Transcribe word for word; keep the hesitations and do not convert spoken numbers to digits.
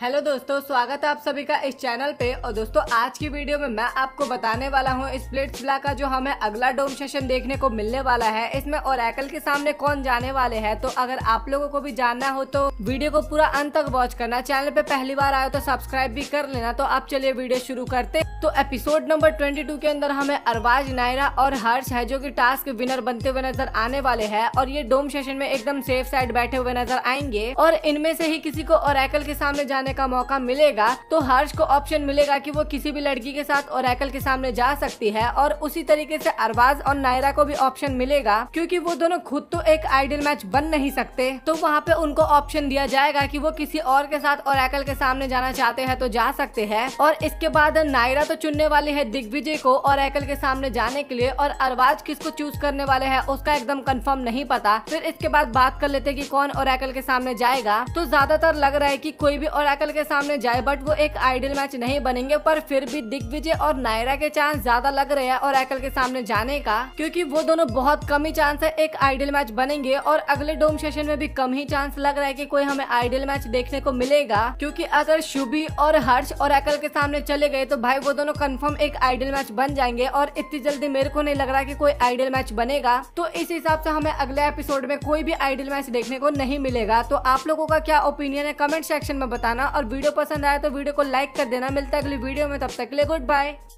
Hello दोस्तों, स्वागत है आप सभी का इस चैनल पे। और दोस्तों आज की वीडियो में मैं आपको बताने वाला हूँ स्प्लिट्सविला का जो हमें अगला डोम सेशन देखने को मिलने वाला है, इसमें ओरेकल के सामने कौन जाने वाले हैं। तो अगर आप लोगों को भी जानना हो तो वीडियो को पूरा अंत तक वॉच करना। चैनल पे पहली बार आए तो सब्सक्राइब भी कर लेना। तो आप चलिए वीडियो शुरू करते। तो एपिसोड नंबर ट्वेंटी टू के अंदर हमें अरबाज, नायरा और हर्ष है जो की टास्क विनर बनते हुए नजर आने वाले है और ये डोम सेशन में एकदम सेफ साइड बैठे हुए नजर आएंगे। और इनमें से ही किसी को ओरेकल के सामने जाने का मौका मिलेगा तो हर्ष को ऑप्शन मिलेगा कि वो किसी भी लड़की के साथ ओरेकल के सामने जा सकती है। और उसी तरीके से अरबाज और नायरा को भी ऑप्शन मिलेगा, क्योंकि वो दोनों खुद तो एक आइडल मैच बन नहीं सकते, तो वहाँ पे उनको ऑप्शन दिया जाएगा कि वो किसी और के साथ ओरेकल के सामने जाना चाहते हैं तो जा सकते हैं। और इसके बाद नायरा तो चुनने वाली है दिग्विजय को ओरेकल के सामने जाने के लिए, और अरबाज किसको चूज करने वाले हैं उसका एकदम कंफर्म नहीं पता। फिर इसके बाद बात कर लेते कि कौन ओरेकल के सामने जाएगा। तो ज्यादातर लग रहा है कि कोई भी ओरेकल के सामने जाए, बट वो एक आइडल मैच नहीं बनेंगे। पर फिर भी दिग्विजय और नायरा के चांस ज्यादा लग रहे हैं ओरेकल के सामने जाने का, क्योंकि वो दोनों बहुत कम ही चांस है एक आइडल मैच बनेंगे। और अगले डोम सेशन में भी कम ही चांस लग रहा है कि कोई हमें आइडल मैच देखने को मिलेगा, क्योंकि अगर शुभी और हर्ष ओरेकल के सामने चले गए तो भाई वो दोनों कंफर्म एक आइडल मैच बन जाएंगे। और इतनी जल्दी मेरे को नहीं लग रहा कि कोई आइडल मैच बनेगा। तो इस हिसाब से हमें अगले एपिसोड में कोई भी आइडल मैच देखने को नहीं मिलेगा। तो आप लोगों का क्या ओपिनियन है कमेंट सेक्शन में बताना, और वीडियो पसंद आया तो वीडियो को लाइक कर देना। मिलता है अगली वीडियो में, तब तक के लिए गुड बाय।